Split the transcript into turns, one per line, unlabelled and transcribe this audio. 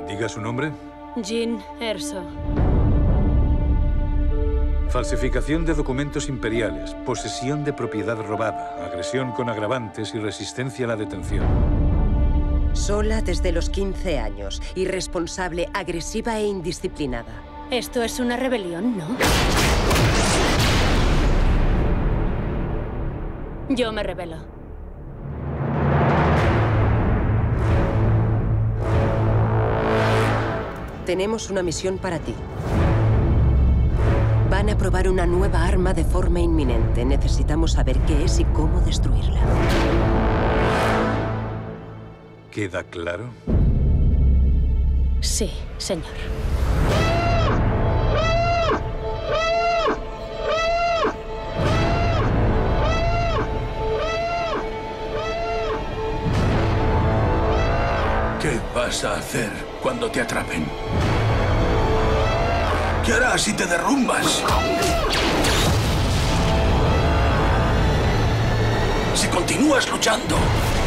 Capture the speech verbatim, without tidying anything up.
Diga su nombre.
Jean Erso.
Falsificación de documentos imperiales, posesión de propiedad robada, agresión con agravantes y resistencia a la detención.
Sola desde los quince años, irresponsable, agresiva e indisciplinada.
Esto es una rebelión, ¿no? Yo me rebelo.
Tenemos una misión para ti. Van a probar una nueva arma de forma inminente. Necesitamos saber qué es y cómo destruirla.
¿Queda claro?
Sí, señor.
¿Qué vas a hacer cuando te atrapen? ¿Qué harás si te derrumbas? Si continúas luchando.